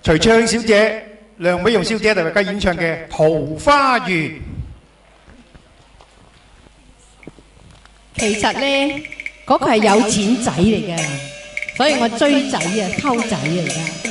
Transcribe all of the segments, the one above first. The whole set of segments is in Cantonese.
徐暢小姐、梁美容小姐同大家演唱嘅《桃花源》。 其實咧，嗰個係有錢仔嚟嘅，所以我追仔啊，溝仔啊而家。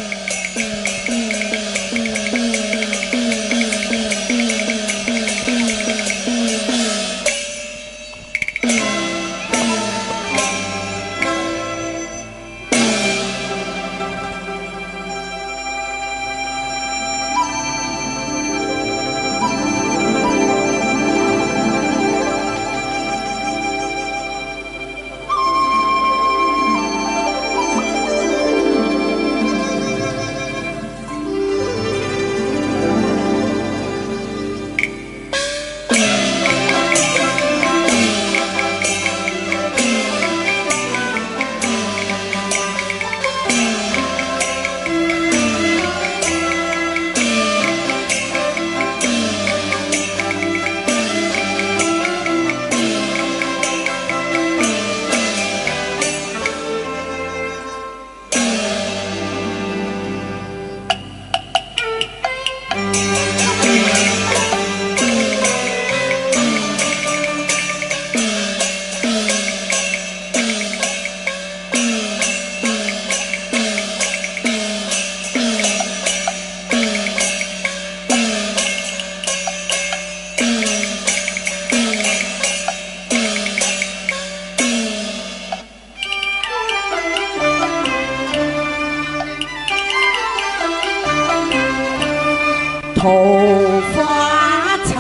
桃花殘，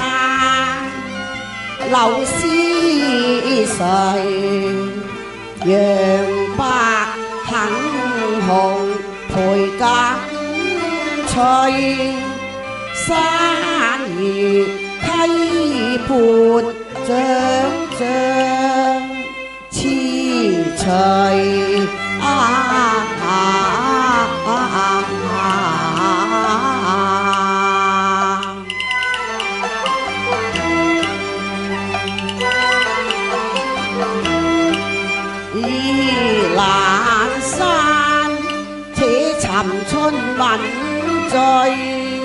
柳絲垂，楊白肯紅陪緊翠，山如溪畔張張痴翠尋春問罪，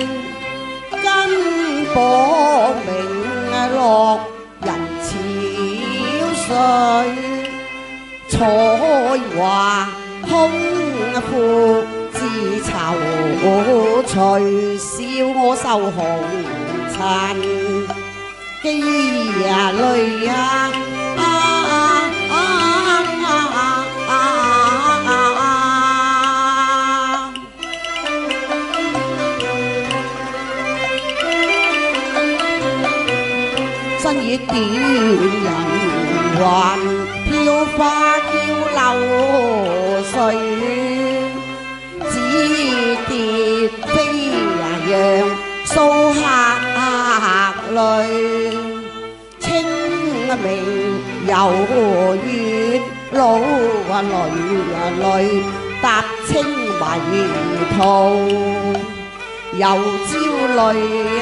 根薄名落人憔悴，才華空負自愁隨，笑我受紅塵，幾呀淚呀身已短人還飄花嬌流水，只跌飛揚掃客淚，清明遊月老淚踏青迷途，又焦慮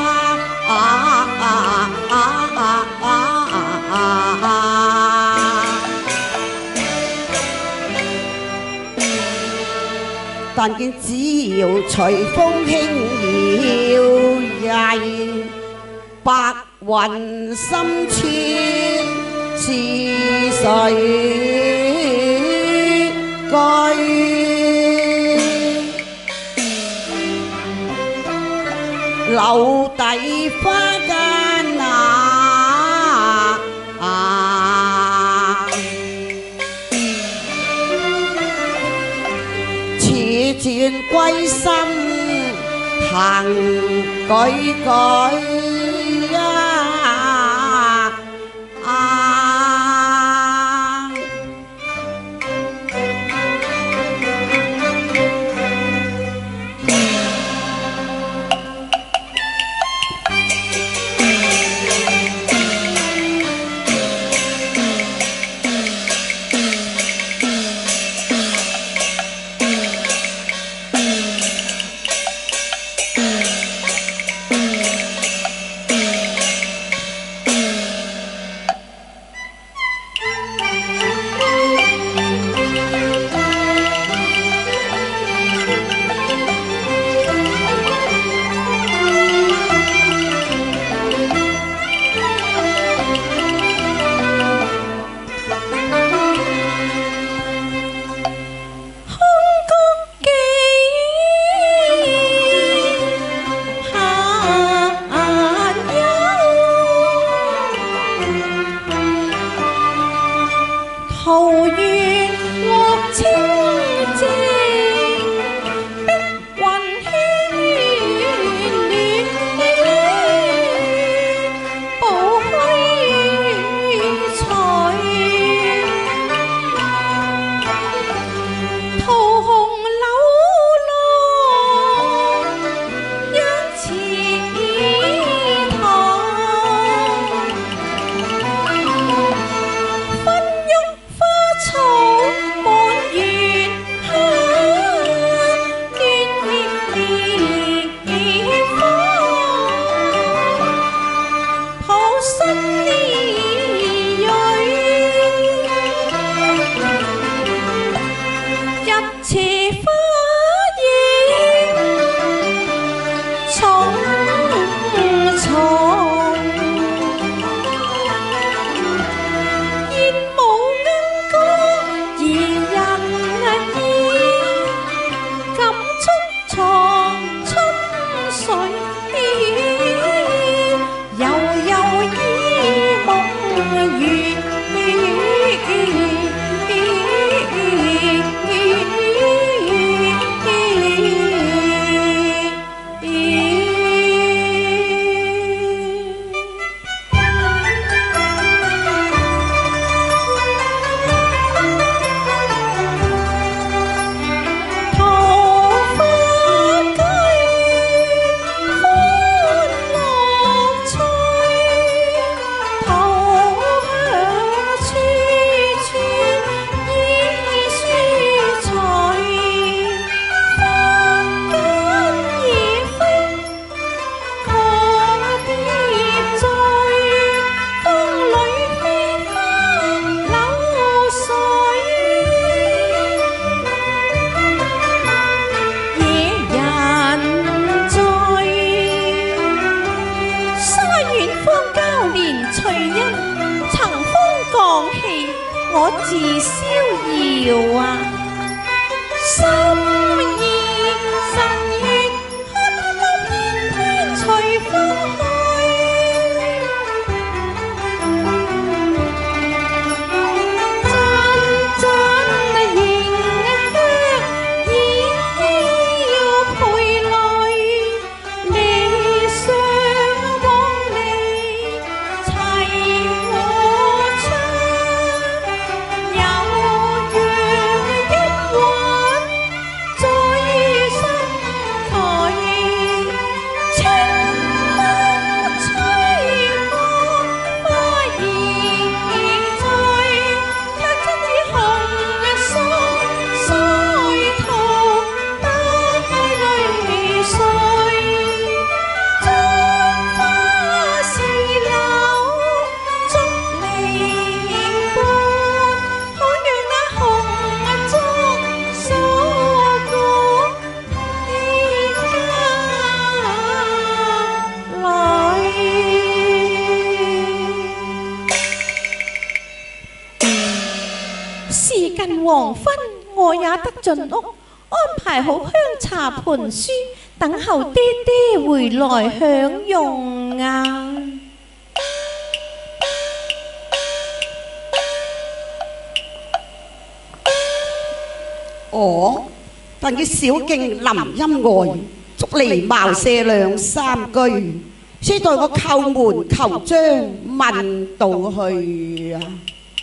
但見只要隨風輕搖曳，白雲深處是誰居？柳底花間似轉歸心行舉我自逍遙啊，心意神悅，看得我翩翩隨風去。黃昏，我也得進屋，安排好香茶盤書，等候爹爹回來享用啊！ 哦，但佢小徑林蔭外，竹籬茅舍兩三句，先待我叩門求章問道去啊！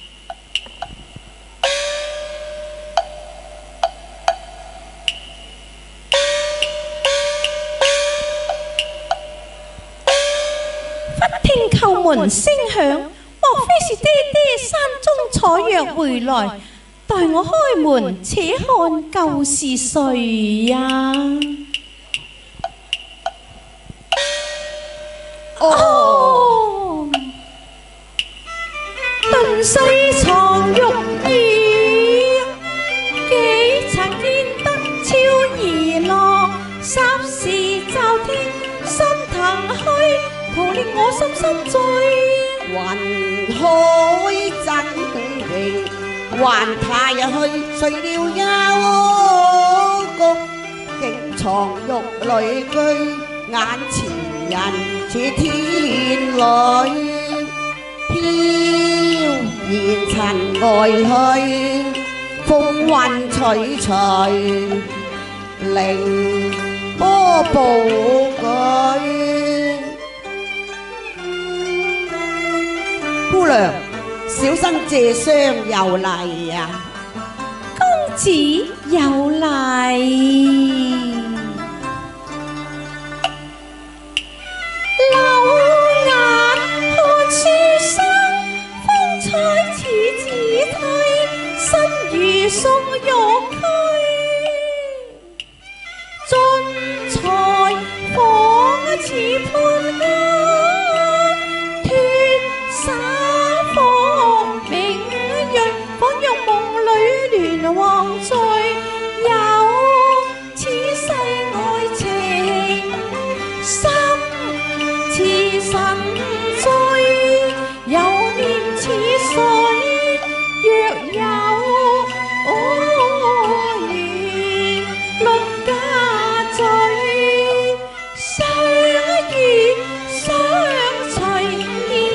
聽叩門聲響，莫非是爹爹山中採藥回來？待我開門，且看究是誰呀？哦，頓世藏玉意，幾曾見得超兒樂，霎時驟聽心騰虛。令我深深醉， 雲海真形，還太去，誰料幽谷竟藏玉裏居，眼前人似天女，飄然塵外去，風雲徐徐，凌波步舉。姑娘，小生謝霜又嚟啊！ 公子有禮，柳眼看書生，風采似子推，身如宋玉區，俊才仿似潘家。黃醉有此世愛情，心似神醉，有念似水，若有緣，六家聚，相依相隨。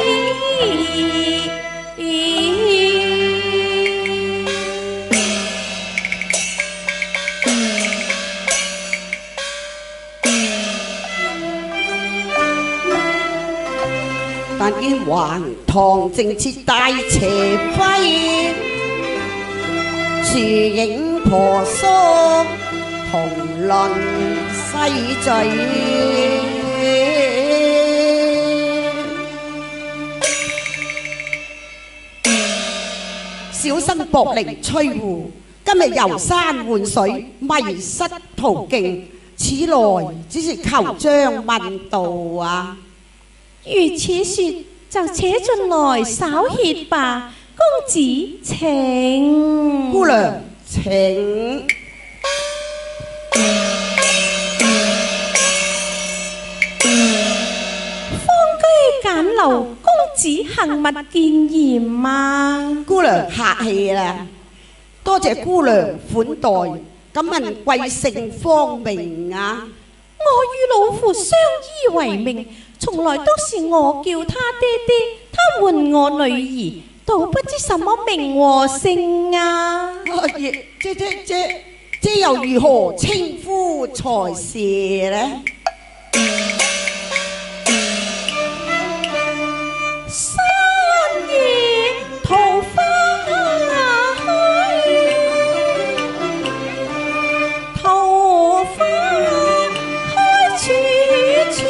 但見橫堂正設大斜暉，樹影婆娑，同鄰西聚。小生薄齡吹胡，今日遊山玩水，迷失途徑，此來只是求章問道啊！ 如此說，就且進來稍歇吧。公子請。 姑娘請。 方居簡陋，公子子行物見嚴啊！ 姑娘客氣啦，多謝姑娘款待。敢問貴姓芳名啊？ 我與老父相依為命，從來都是我叫他爹爹，他喚我女兒，倒不知什麼名和姓啊！ 這又如何稱呼才是呢？ 山野桃花開，桃花開處處，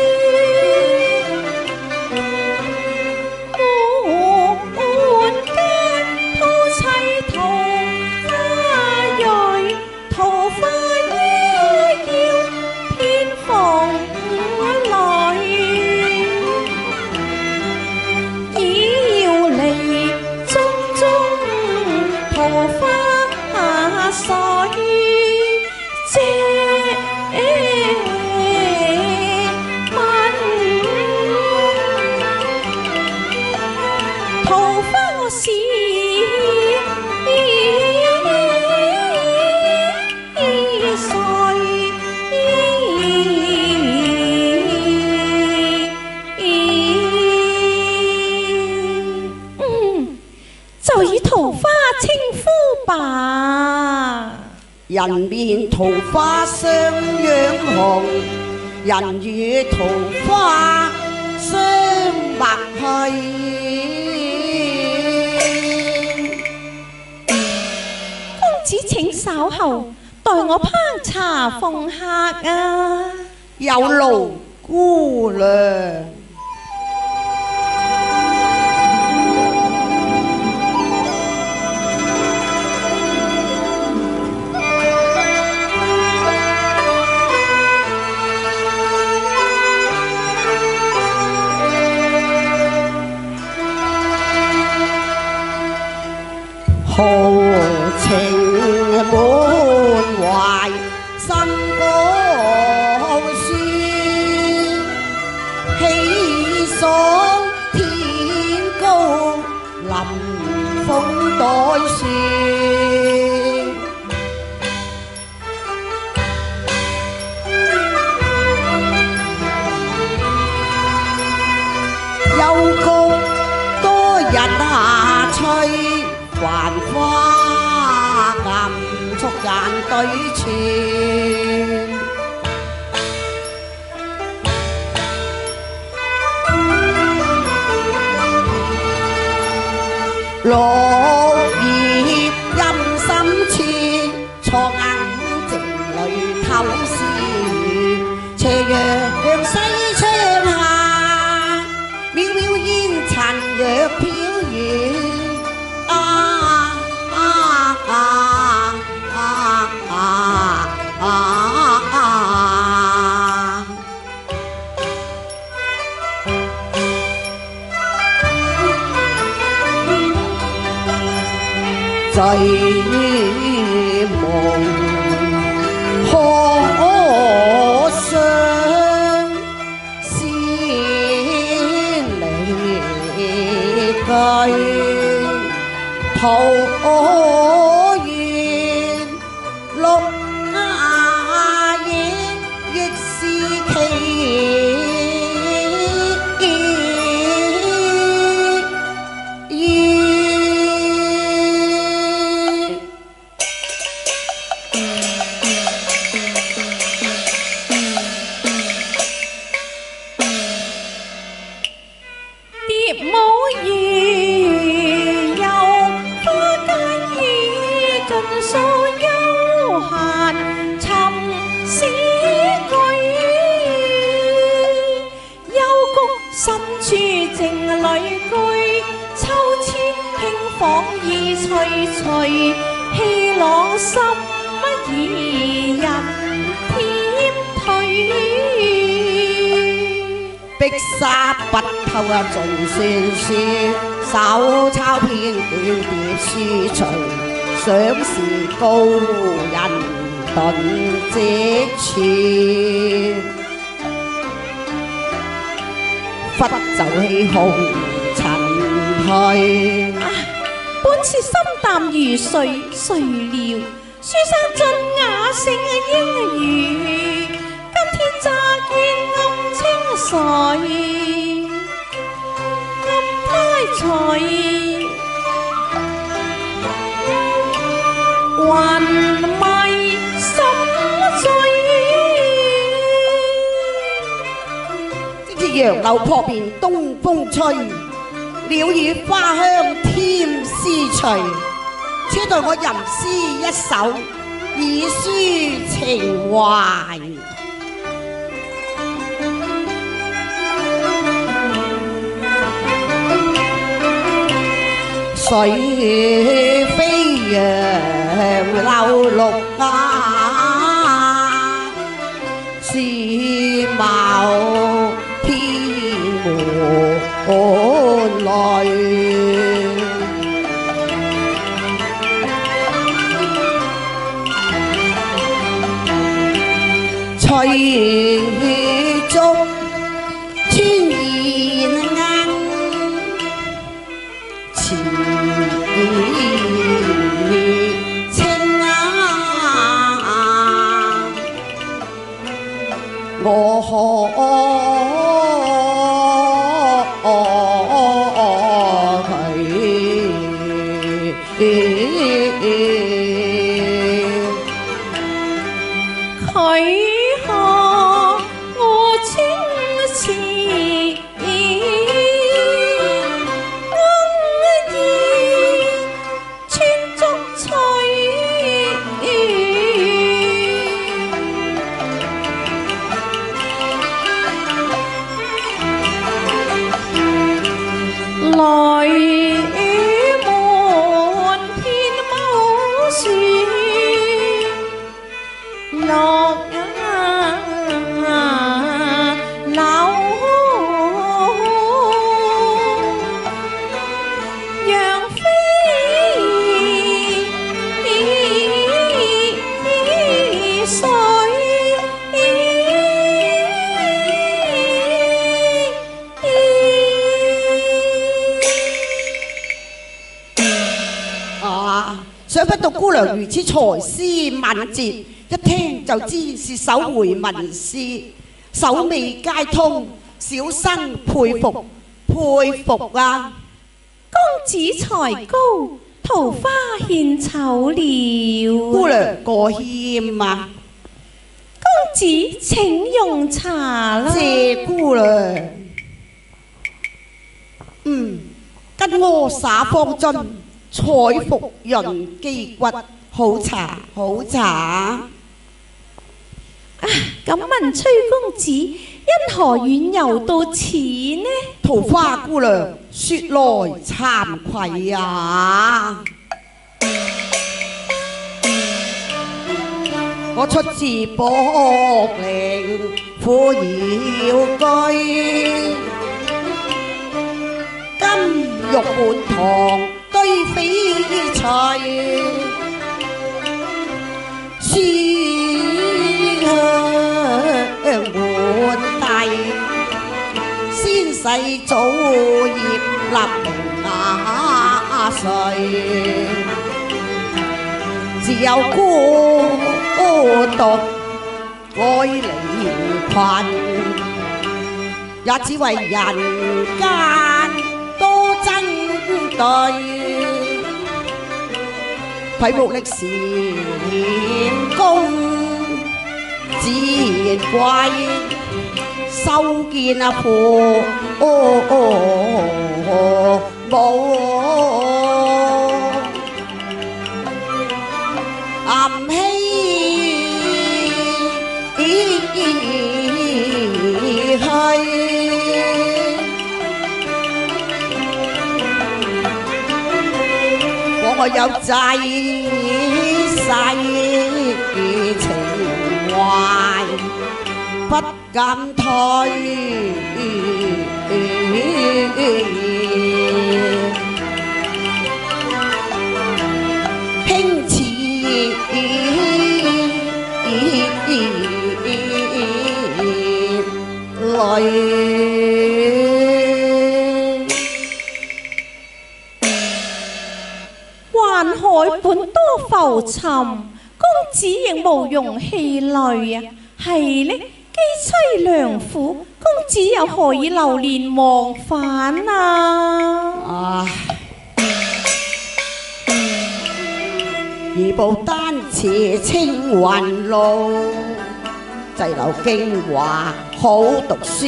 滿間鋪砌桃花蕊，桃花依要偏逢來。已要離中中桃花水，借問桃花我是就以桃花稱呼吧。 人面桃花相樣紅，人與桃花相默契。 公子請稍後，待我烹茶奉客啊！ 有勞姑娘。豪情滿懷新歌書，氣爽天高臨風袋樹，幽谷多日下吹。繁花暗促眼對串，落葉陰深處，錯眼靜裏透視，斜陽西窗下，渺渺煙塵若飄遠。醉夢可想，先離居桃源，綠芽野亦是奇。 深處靜裏居，秋千輕紡意翠翠，氣朗心怡人添退。 碧沙不透盡算書，手抄片段疊書隨，想是高人頓積處。忽就起紅塵去。 本是心淡如水，誰料書生俊雅勝英語，今天乍見暗清水，暗太翠，雲迷心醉。 即是楊柳撲面東風吹，鳥語花香添絲隨。且待我吟詩一首，以抒情懷。水飛揚柳綠芽，是貌偏滿淚。翠竹穿燕鶯，詞情啊！我想不到姑娘如此才思敏捷，一聽就知是首回文詩，首尾皆通，小生佩服佩服啊！ 公子才高，桃花獻醜了。 姑娘過謙啊！ 公子請用茶啦。 謝姑娘。跟我灑方樽。彩服潤肌骨，好茶好茶。 啊，咁問崔公子，因何遠遊到此呢？ 桃花姑娘，說來慚愧啊！我出自博陵富瑤居，金玉滿堂。堆翡翠，書香滿地，先世祖業立名雅垂，自有孤獨愛離群，也只為人間多爭對。愧目歷史嚴公自然貴，修建父母暗希去。我有濟世情懷，不敢退。輕似淚。 浮沉，公子亦無容氣餒啊！係呢，既凄涼苦，公子又何以流連忘返啊？ 如步丹池青雲路，滯留京華好讀書。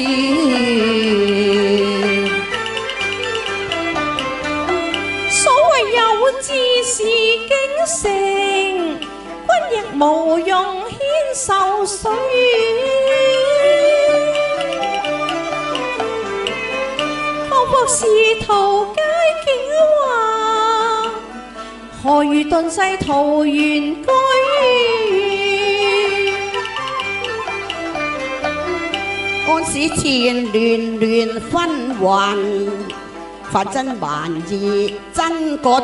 所謂有志是京城，君亦無用牽受水。彷彿是途街景畫，何如遁世桃源居？ 安史前亂亂紛混，凡真萬異真割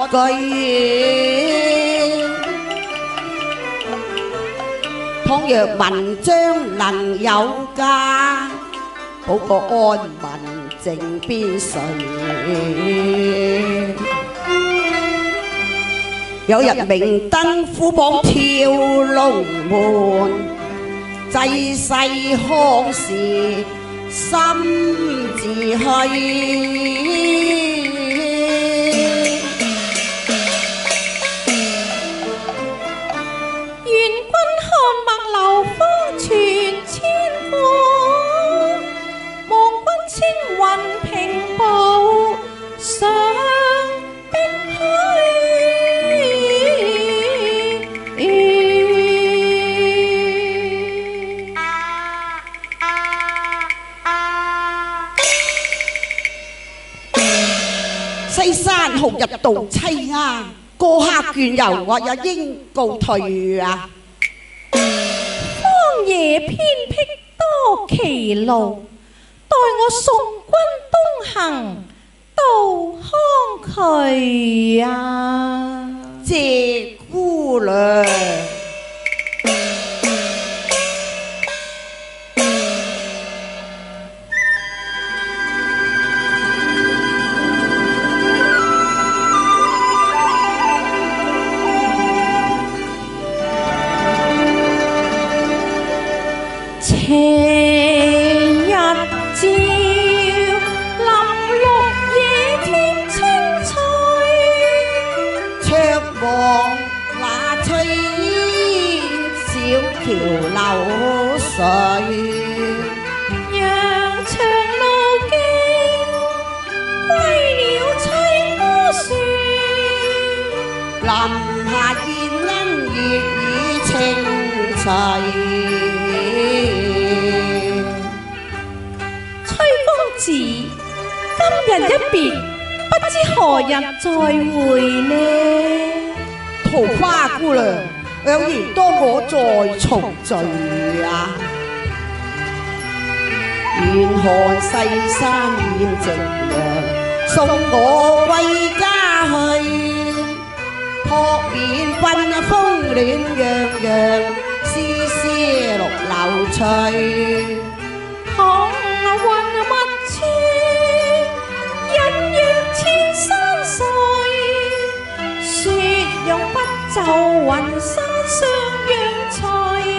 據。倘若文章能有價，好過安民靜邊陲。有日明燈虎榜跳龍門，濟世康時心自去。西山紅日度凄鴉，過客倦遊或也應告退啊！ 荒野偏僻多歧路，待我送君東行到康渠啊！ 謝姑娘。 斜日照，林綠野天青翠， 卓望那炊煙，小橋流水。 讓長路徑，歸了吹歌樹， 林下見恩月與清齊。 今日一別，不知何日再會呢？ 桃花姑娘，有緣當我再重聚啊！願看西山現夕陽，送我歸家去，撲面分風暖洋洋，絲絲綠流翠。 看雲密切，隱約千山碎，雪用不就雲山相養齊。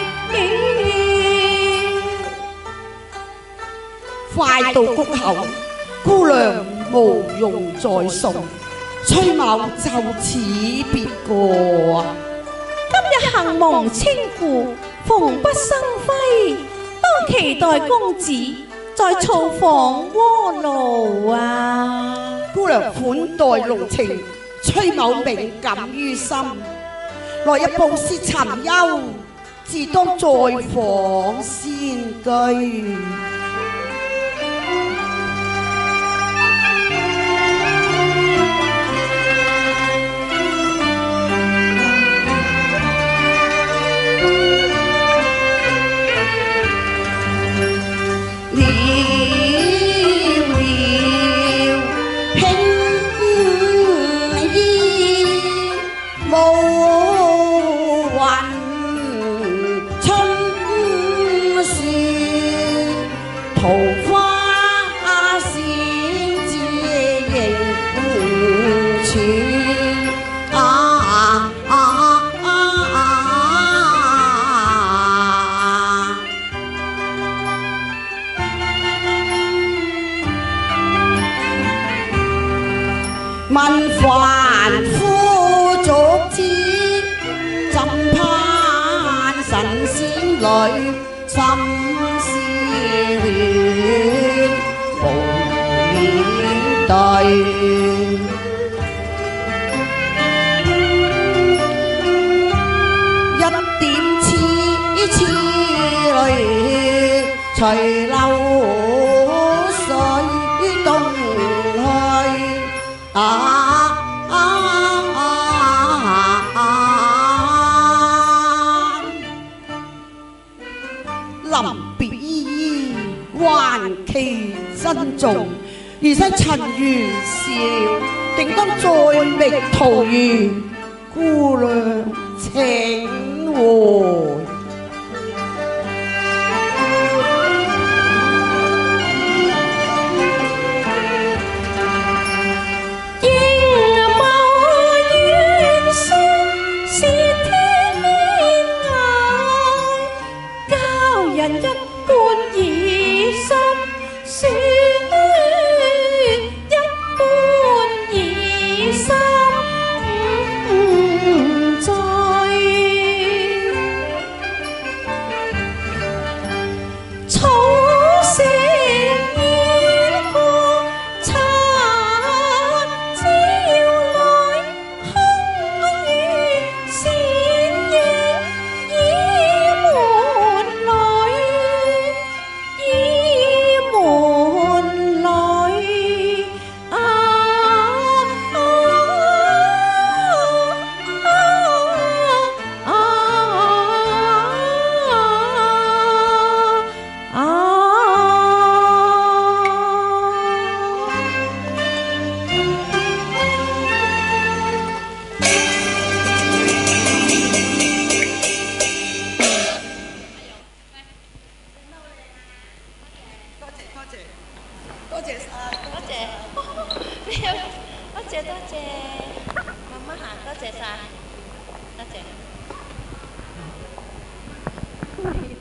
快到谷口，姑娘無容再送，崔某就此別過。 今日幸蒙清顧，蓬蓽生輝，當期待公子在草房窩爐啊！ 姑娘款待濃情，崔某銘感於心。來日布施尋幽，自當在房先居。桃花仙子迎處啊！ 問凡夫俗子，怎攀神仙侶，心思亂無面對。一點痴淚隨流水東去。臨別依依還其珍重，而且塵緣少，定當再覓桃源，姑娘請回。 多謝。